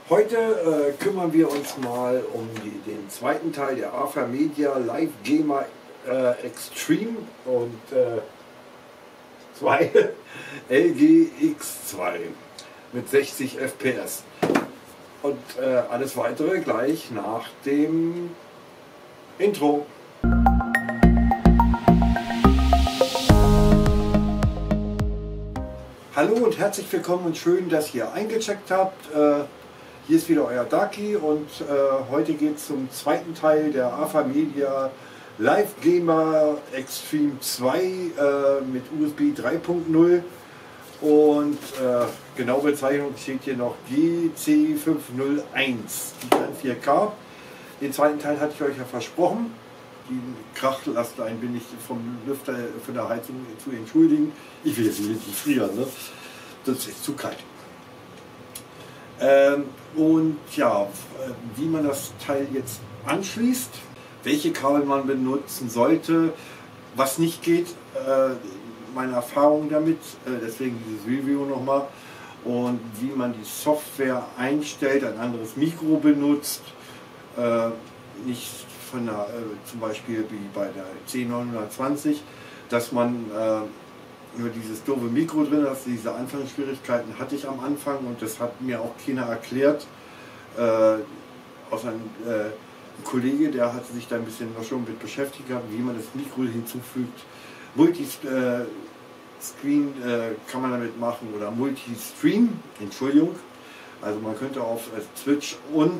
Heute kümmern wir uns mal um den zweiten Teil der AFA Media Live Gamer Extreme und 2 LG X2 mit 60 FPS. Und alles weitere gleich nach dem Intro. Hallo und herzlich willkommen und schön, dass ihr eingecheckt habt. Hier ist wieder euer Daki und heute geht es zum zweiten Teil der AFA Media Live Gamer Extreme 2 mit USB 3.0 und genaue Bezeichnung steht hier noch GC501, die kann 4K. Den zweiten Teil hatte ich euch ja versprochen. Die Krachlast ein wenig vom Lüfter von der Heizung zu entschuldigen. Ich will jetzt nicht frieren, ne? Das ist zu kalt. Und ja, wie man das Teil jetzt anschließt, welche Kabel man benutzen sollte, was nicht geht, meine Erfahrung damit, deswegen dieses Review nochmal, und wie man die Software einstellt, ein anderes Mikro benutzt, nicht von der, zum Beispiel wie bei der C920, dass man nur dieses doofe Mikro drin hat. Diese Anfangsschwierigkeiten hatte ich am Anfang und das hat mir auch keiner erklärt. Außer ein Kollege, der hatte sich da ein bisschen noch schon mit beschäftigt gehabt, wie man das Mikro hinzufügt. Multiscreen kann man damit machen oder Multistream, Entschuldigung. Also man könnte auf Twitch und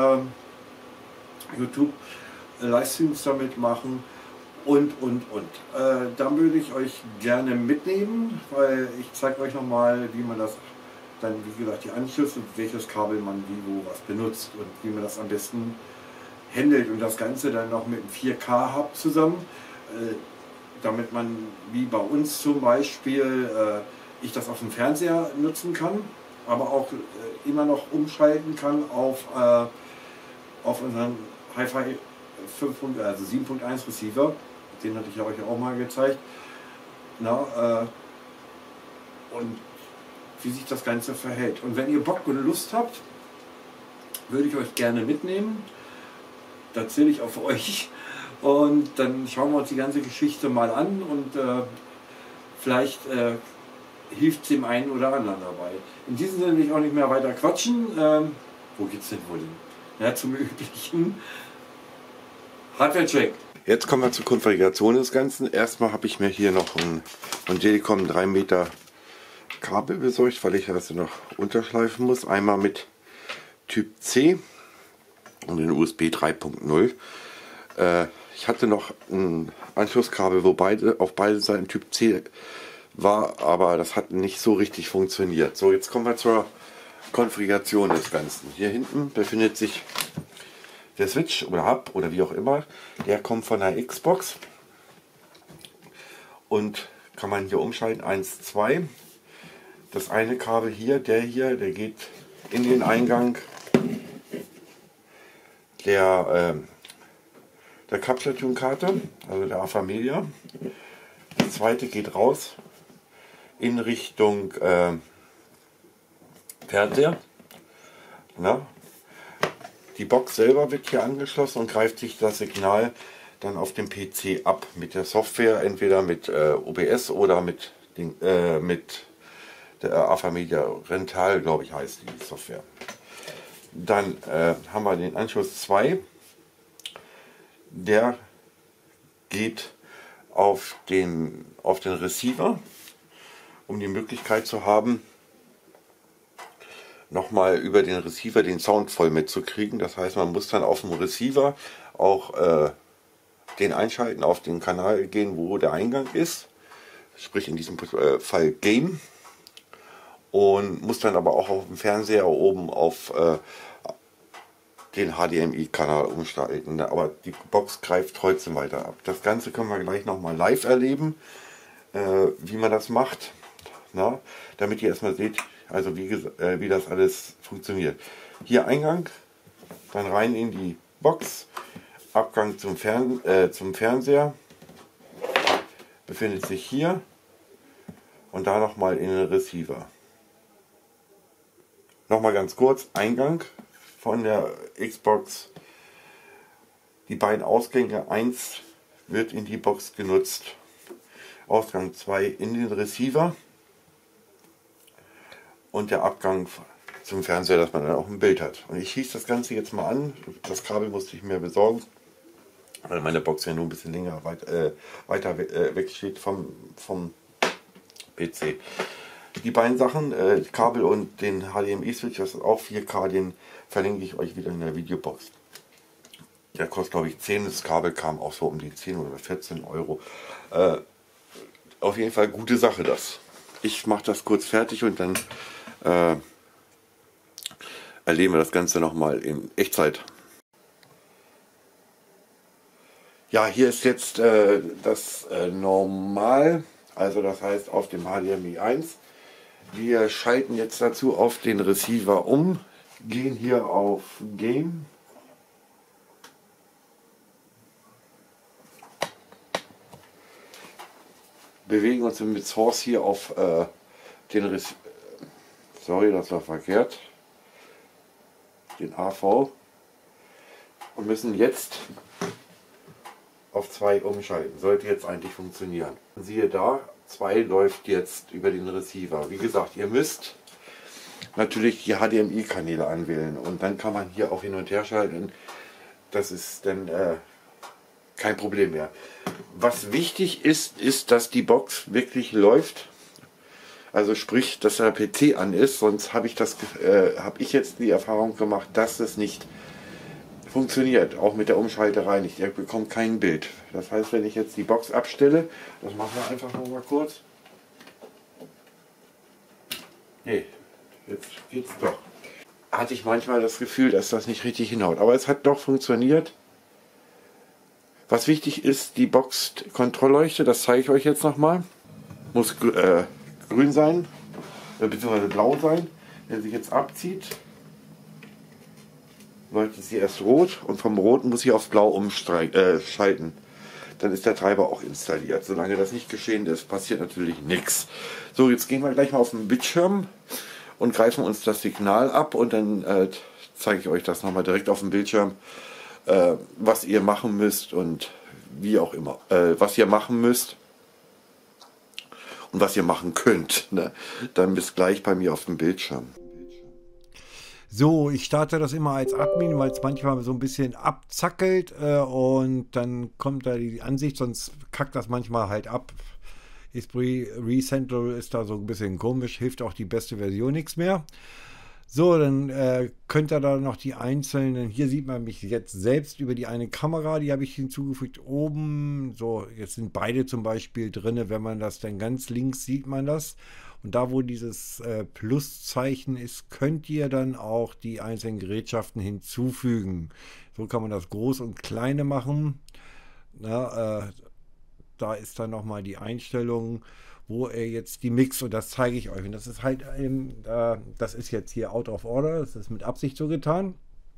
YouTube Livestreams damit machen und. Da würde ich euch gerne mitnehmen, weil ich zeige euch nochmal, wie man das dann, wie gesagt, die Anschlüsse, welches Kabel man wie wo was benutzt und wie man das am besten handelt und das Ganze dann noch mit einem 4K-Hub zusammen, damit man, wie bei uns zum Beispiel, ich das auf dem Fernseher nutzen kann, aber auch immer noch umschalten kann auf unseren Hi-Fi 5.0, also 7.1 Receiver, den hatte ich euch auch mal gezeigt. Na, und wie sich das Ganze verhält. Und wenn ihr Bock und Lust habt, würde ich euch gerne mitnehmen. Da zähle ich auf euch. Und dann schauen wir uns die ganze Geschichte mal an und vielleicht hilft es dem einen oder anderen dabei. In diesem Sinne will ich auch nicht mehr weiter quatschen. Wo geht's denn wohl hin? Ja, zum üblichen Hardware-Check. Jetzt kommen wir zur Konfiguration des Ganzen. Erstmal habe ich mir hier noch ein von Telekom 3 Meter Kabel besorgt, weil ich das noch unterschleifen muss. Einmal mit Typ C und den USB 3.0. Ich hatte noch ein Anschlusskabel, wo auf beide Seiten Typ C war, aber das hat nicht so richtig funktioniert. So, jetzt kommen wir zur Konfiguration des Ganzen. Hier hinten befindet sich der Switch oder Hub oder wie auch immer. Der kommt von der Xbox und kann man hier umschalten. 1, 2. Das eine Kabel hier, der geht in den Eingang der Capture-Tune-Karte, also der AFA Media. Das zweite geht raus in Richtung Fernseher. Na? Die Box selber wird hier angeschlossen und greift sich das Signal dann auf dem PC ab mit der Software, entweder mit OBS oder mit der AFA Media Rental, glaube ich, heißt die Software. Dann haben wir den Anschluss 2. Der geht auf den Receiver, um die Möglichkeit zu haben, nochmal über den Receiver den Sound voll mitzukriegen. Das heißt, man muss dann auf dem Receiver auch den einschalten, auf den Kanal gehen, wo der Eingang ist. Sprich in diesem Fall Game. Und muss dann aber auch auf dem Fernseher oben auf den HDMI-Kanal umsteigen. Aber die Box greift trotzdem weiter ab. Das Ganze können wir gleich nochmal live erleben, wie man das macht. Na, damit ihr erstmal seht, also wie das alles funktioniert. Hier Eingang, dann rein in die Box, Abgang zum Fernseher, befindet sich hier und da nochmal in den Receiver. Nochmal ganz kurz, Eingang von der Xbox. Die beiden Ausgänge, 1 wird in die Box genutzt, Ausgang 2 in den Receiver und der Abgang zum Fernseher, dass man dann auch ein Bild hat. Und ich schieße das Ganze jetzt mal an. Das Kabel musste ich mir besorgen, weil meine Box ja nur ein bisschen länger weiter weg steht vom PC. Die beiden Sachen, Kabel und den HDMI-Switch, das ist auch 4K, den verlinke ich euch wieder in der Videobox. Der kostet glaube ich 10, das Kabel kam auch so um die 10 oder 14 Euro. Auf jeden Fall gute Sache das. Ich mache das kurz fertig und dann erleben wir das Ganze nochmal in Echtzeit. Ja, hier ist jetzt das Normal, also das heißt auf dem HDMI 1. Wir schalten jetzt dazu auf den Receiver um, gehen hier auf Game. Bewegen uns mit Source hier auf den Receiver. Sorry, das war verkehrt. Den AV. Und müssen jetzt auf 2 umschalten. Sollte jetzt eigentlich funktionieren. Siehe da, 2 läuft jetzt über den Receiver. Wie gesagt, ihr müsst natürlich die HDMI-Kanäle anwählen und dann kann man hier auch hin und her schalten. Das ist dann kein Problem mehr. Was wichtig ist, ist, dass die Box wirklich läuft. Also sprich, dass der PC an ist, sonst habe ich jetzt die Erfahrung gemacht, dass es nicht funktioniert, auch mit der Umschalterei nicht. Ihr bekommt kein Bild. Das heißt, wenn ich jetzt die Box abstelle, das machen wir einfach noch mal kurz. Nee, jetzt geht's doch. Hatte ich manchmal das Gefühl, dass das nicht richtig hinhaut. Aber es hat doch funktioniert. Was wichtig ist, die Box-Kontrollleuchte, das zeige ich euch jetzt nochmal. Muss grün sein, beziehungsweise blau sein. Wenn sie jetzt abzieht, leuchtet sie erst rot und vom Rot muss sie auf blau umschalten. Dann ist der Treiber auch installiert. Solange das nicht geschehen ist, passiert natürlich nichts. So, jetzt gehen wir gleich mal auf den Bildschirm und greifen uns das Signal ab und dann zeige ich euch das nochmal direkt auf dem Bildschirm, was ihr machen müsst und wie auch immer, was ihr machen müsst und was ihr machen könnt. Ne? Dann bis gleich bei mir auf dem Bildschirm. So, ich starte das immer als Admin, weil es manchmal so ein bisschen abzackelt und dann kommt da die Ansicht, sonst kackt das manchmal halt ab. Esprit Recentral ist da so ein bisschen komisch, hilft auch die beste Version nichts mehr. So, dann könnt ihr da noch die einzelnen, hier sieht man mich jetzt selbst über die eine Kamera, die habe ich hinzugefügt oben. So, jetzt sind beide zum Beispiel drin, wenn man das dann ganz links sieht man das. Und da, wo dieses Pluszeichen ist, könnt ihr dann auch die einzelnen Gerätschaften hinzufügen. So kann man das Groß und Kleine machen. Na, da ist dann nochmal die Einstellung, wo er jetzt die Mix, und das zeige ich euch. Und das ist halt, das ist jetzt hier out of order, das ist mit Absicht so getan.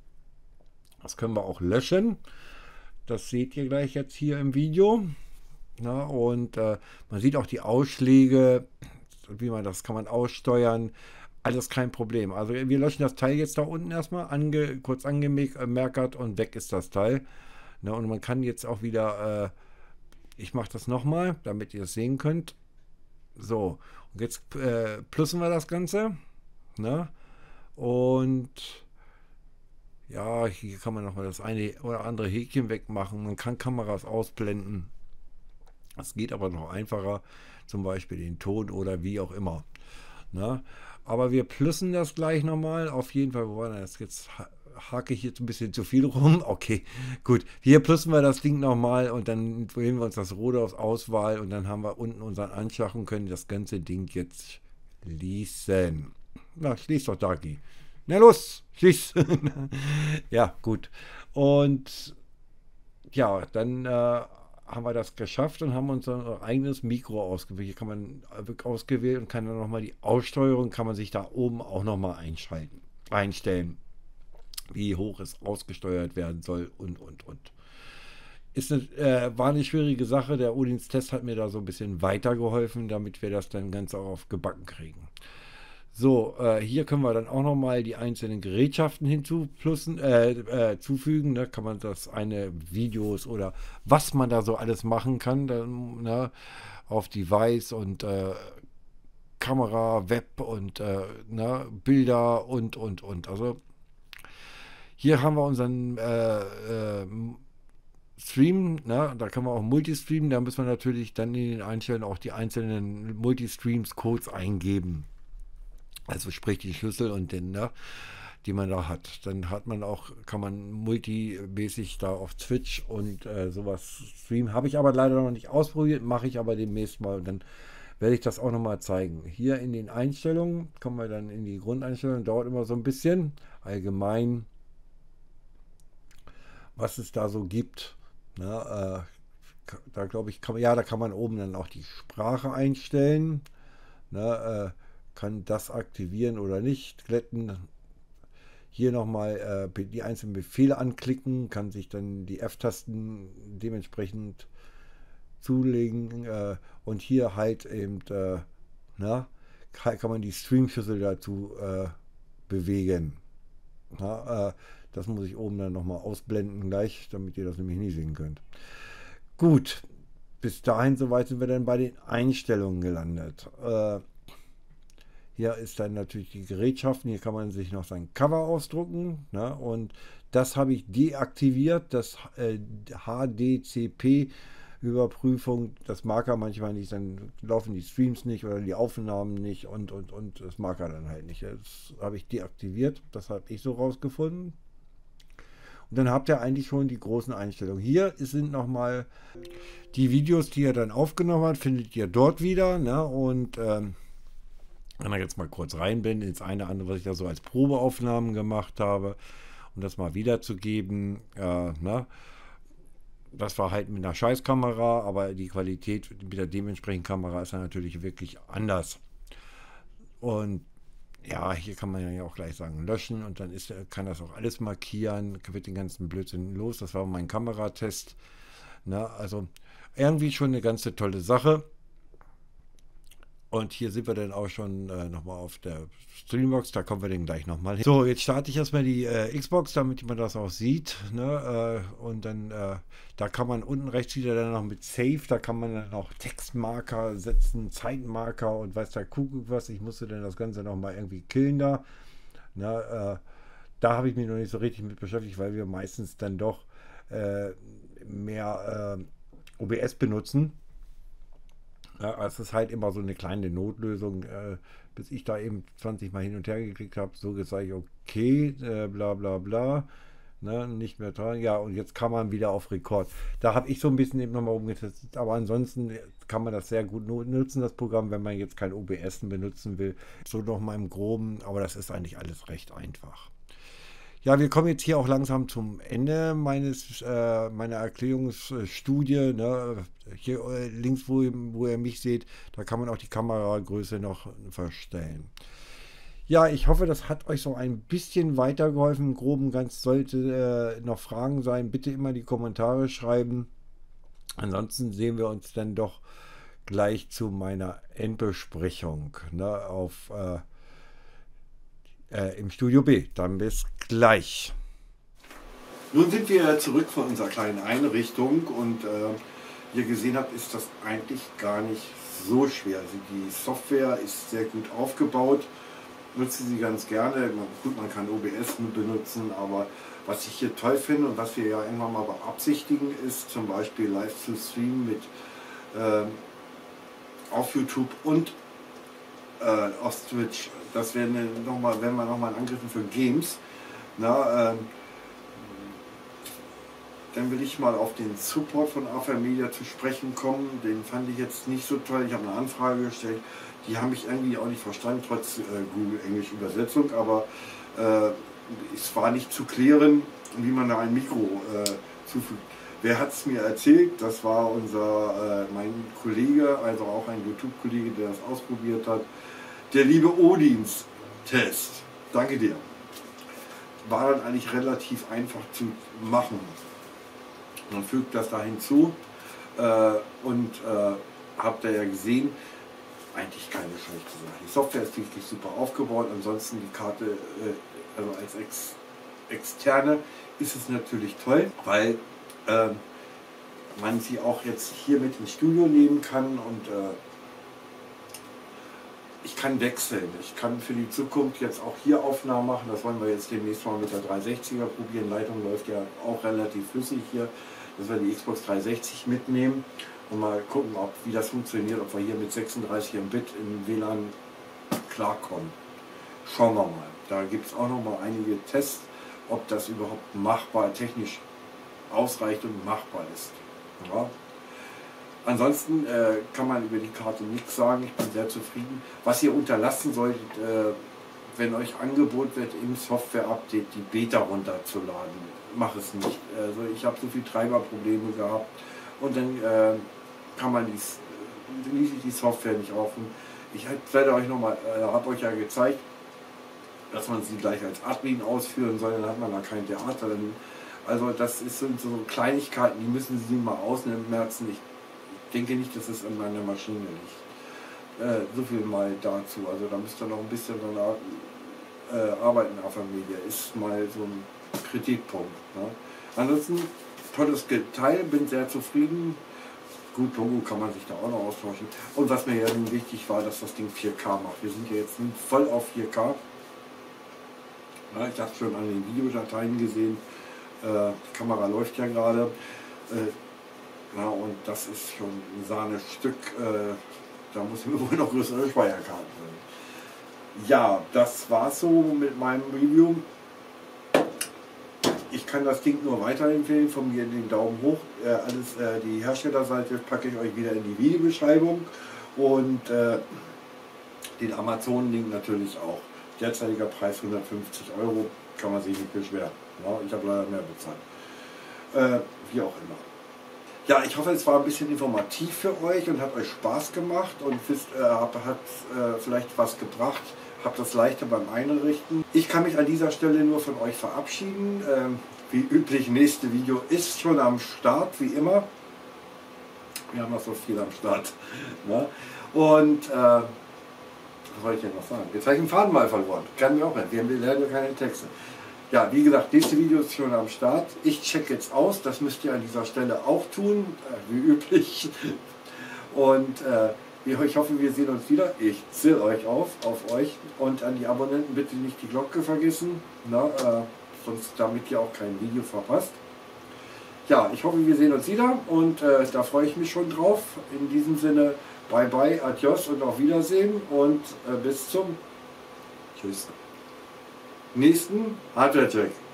Das können wir auch löschen. Das seht ihr gleich jetzt hier im Video. Na, und man sieht auch die Ausschläge, wie man das kann man aussteuern. Alles kein Problem. Also wir löschen das Teil jetzt da unten erstmal, kurz angemerkt und weg ist das Teil. Na, und man kann jetzt auch wieder, ich mache das nochmal, damit ihr es sehen könnt. So, und jetzt plussen wir das Ganze. Ne? Und ja, hier kann man nochmal das eine oder andere Häkchen wegmachen. Man kann Kameras ausblenden. Das geht aber noch einfacher, zum Beispiel den Ton oder wie auch immer. Ne? Aber wir plussen das gleich nochmal. Auf jeden Fall, wo war das? Jetzt hake ich jetzt ein bisschen zu viel rum. Okay, gut. Hier plussen wir das Ding nochmal und dann wählen wir uns das Rote aus Auswahl und dann haben wir unten unseren Anschlag und können das ganze Ding jetzt schließen. Na, schließ doch, Dagi. Na los, schließ. Ja, gut. Und ja, dann haben wir das geschafft und haben unser eigenes Mikro ausgewählt. Hier kann man ausgewählt und kann dann nochmal die Aussteuerung, kann man sich da oben auch nochmal einstellen, wie hoch es ausgesteuert werden soll und. Ist war eine schwierige Sache. Der Odins Test hat mir da so ein bisschen weitergeholfen, damit wir das dann ganz auch auf gebacken kriegen. So, hier können wir dann auch nochmal die einzelnen Gerätschaften zufügen. Da kann man das eine Videos oder was man da so alles machen kann, dann, ne, auf Device und Kamera, Web und ne, Bilder und. Also hier haben wir unseren Stream, ne? Da kann man auch Multistreamen, da müssen wir natürlich dann in den Einstellungen auch die einzelnen Multistreams-Codes eingeben. Also sprich die Schlüssel und den, ne, die man da hat. Dann hat man auch, kann man multimäßig da auf Twitch und sowas streamen. Habe ich aber leider noch nicht ausprobiert, mache ich aber demnächst mal und dann werde ich das auch nochmal zeigen. Hier in den Einstellungen kommen wir dann in die Grundeinstellungen, dauert immer so ein bisschen. Allgemein, was es da so gibt. Na, da glaube ich, da kann man oben dann auch die Sprache einstellen. Na, kann das aktivieren oder nicht, glätten. Hier nochmal die einzelnen Befehle anklicken, kann sich dann die F-Tasten dementsprechend zulegen und hier halt eben, kann man die Stream-Schüssel dazu bewegen. Na, das muss ich oben dann nochmal ausblenden gleich, damit ihr das nämlich nie sehen könnt. Gut, bis dahin soweit sind wir dann bei den Einstellungen gelandet. Hier ist dann natürlich die Gerätschaften. Hier kann man sich noch sein Cover ausdrucken. Ne? Und das habe ich deaktiviert. Das HDCP-Überprüfung, das mag er manchmal nicht. Dann laufen die Streams nicht oder die Aufnahmen nicht und das mag er dann halt nicht. Das habe ich deaktiviert. Das habe ich so rausgefunden. Und dann habt ihr eigentlich schon die großen Einstellungen. Hier sind nochmal die Videos, die er dann aufgenommen hat, findet ihr dort wieder. Ne? Und wenn ich jetzt mal kurz rein bin, ins eine oder andere, was ich da so als Probeaufnahmen gemacht habe, um das mal wiederzugeben. Das war halt mit einer Scheißkamera, aber die Qualität mit der dementsprechenden Kamera ist dann natürlich wirklich anders. Und ja, hier kann man ja auch gleich sagen, löschen und dann kann das auch alles markieren, wird den ganzen Blödsinn los. Das war mein Kameratest. Also irgendwie schon eine ganz tolle Sache. Und hier sind wir dann auch schon nochmal auf der Streambox, da kommen wir dann gleich nochmal hin. So, jetzt starte ich erstmal die Xbox, damit man das auch sieht. Ne? Und dann, da kann man unten rechts wieder dann noch mit Save, da kann man dann auch Textmarker setzen, Zeitmarker und weiß der Kuckuck was. Ich musste dann das Ganze nochmal irgendwie killen da. Ne? Da habe ich mich noch nicht so richtig mit beschäftigt, weil wir meistens dann doch mehr OBS benutzen. Ja, es ist halt immer so eine kleine Notlösung, bis ich da eben 20 Mal hin und her geklickt habe. So jetzt sage ich, okay, bla bla bla, ne, nicht mehr dran. Ja, und jetzt kann man wieder auf Rekord. Da habe ich so ein bisschen eben nochmal umgetestet. Aber ansonsten kann man das sehr gut nutzen, das Programm, wenn man jetzt kein OBS benutzen will. So nochmal im Groben, aber das ist eigentlich alles recht einfach. Ja, wir kommen jetzt hier auch langsam zum Ende meiner Erklärungsstudie. Ne? Hier links, wo ihr mich seht, da kann man auch die Kameragröße noch verstellen. Ja, ich hoffe, das hat euch so ein bisschen weitergeholfen. Im Groben ganz sollte noch Fragen sein, bitte immer die Kommentare schreiben. Ansonsten sehen wir uns dann doch gleich zu meiner Endbesprechung, ne, im Studio B. Dann bis gleich. Nun sind wir zurück von unserer kleinen Einrichtung und wie ihr gesehen habt, ist das eigentlich gar nicht so schwer. Also die Software ist sehr gut aufgebaut, nutze sie ganz gerne. Gut, man kann OBS benutzen, aber was ich hier toll finde und was wir ja irgendwann mal beabsichtigen, ist zum Beispiel live zu streamen mit auf YouTube und auf Twitch. Das werden wir nochmal angriffen für Games. Dann will ich mal auf den Support von AFR Media zu sprechen kommen. Den fand ich jetzt nicht so toll. Ich habe eine Anfrage gestellt. Die haben mich irgendwie auch nicht verstanden, trotz Google Englisch Übersetzung. Aber es war nicht zu klären, wie man da ein Mikro zufügt. Wer hat es mir erzählt? Das war mein Kollege, also auch ein YouTube-Kollege, der das ausprobiert hat. Der liebe Odins-Test. Danke dir. War dann eigentlich relativ einfach zu machen. Man fügt das da hinzu und habt ihr ja gesehen, eigentlich keine schlechte Sache. Die Software ist wirklich super aufgebaut, ansonsten die Karte, also als Externe ist es natürlich toll, weil man sie auch jetzt hier mit ins Studio nehmen kann und ich kann wechseln. Ich kann für die Zukunft jetzt auch hier Aufnahmen machen. Das wollen wir jetzt demnächst mal mit der 360er probieren. Leitung läuft ja auch relativ flüssig hier, dass wir die Xbox 360 mitnehmen und mal gucken, wie das funktioniert, ob wir hier mit 36 Mbit im WLAN klarkommen. Schauen wir mal. Da gibt es auch noch mal einige Tests, ob das überhaupt machbar, technisch ausreicht und machbar ist. Ja. Ansonsten kann man über die Karte nichts sagen. Ich bin sehr zufrieden. Was ihr unterlassen solltet, wenn euch Angebot wird, im Software-Update die Beta runterzuladen, mach es nicht. Also ich habe so viele Treiberprobleme gehabt und dann kann man die Software nicht offen. Ich werde euch nochmal, habe euch ja gezeigt, dass man sie gleich als Admin ausführen soll, dann hat man da kein Theater. Also das sind so Kleinigkeiten, die müssen Sie mal ausmerzen. Ich denke nicht, dass es an meiner Maschine liegt. So viel mal dazu. Also da müsst ihr noch ein bisschen arbeiten auf der Media. Ist mal so ein Kritikpunkt. Ne? Ansonsten tolles Teil, bin sehr zufrieden. Gut, Logo kann man sich da auch noch austauschen. Und was mir ja nun wichtig war, dass das Ding 4K macht. Wir sind ja jetzt voll auf 4K. Ja, ich habe es schon an den Videodateien gesehen. Die Kamera läuft ja gerade. Ja, und das ist schon ein Sahnestück. Da muss ich mir wohl noch größere Speicherkarten holen. Ja, das war's so mit meinem Review. Ich kann das Ding nur weiterempfehlen, von mir den Daumen hoch. Die Herstellerseite packe ich euch wieder in die Videobeschreibung und den Amazon-Link natürlich auch. Derzeitiger Preis 150 €, kann man sich nicht beschweren. Ja, ich habe leider mehr bezahlt. Wie auch immer. Ja, ich hoffe, es war ein bisschen informativ für euch und hat euch Spaß gemacht und hat vielleicht was gebracht. Habt das leichter beim Einrichten. Ich kann mich an dieser Stelle nur von euch verabschieden. Wie üblich, nächste Video ist schon am Start, wie immer. Wir haben noch so viel am Start. Ne? Und was soll ich denn noch sagen? Jetzt habe ich den Faden mal verloren. Kann mir auch nicht. Wir lernen ja keine Texte. Ja, wie gesagt, nächste Video ist schon am Start. Ich check jetzt aus. Das müsst ihr an dieser Stelle auch tun, wie üblich. Und ich hoffe, wir sehen uns wieder. Ich zähle euch auf euch. Und an die Abonnenten bitte nicht die Glocke vergessen, sonst damit ihr auch kein Video verpasst. Ja, ich hoffe, wir sehen uns wieder und da freue ich mich schon drauf. In diesem Sinne, bye bye, adios und auf Wiedersehen und bis zum nächsten Hardware-Check.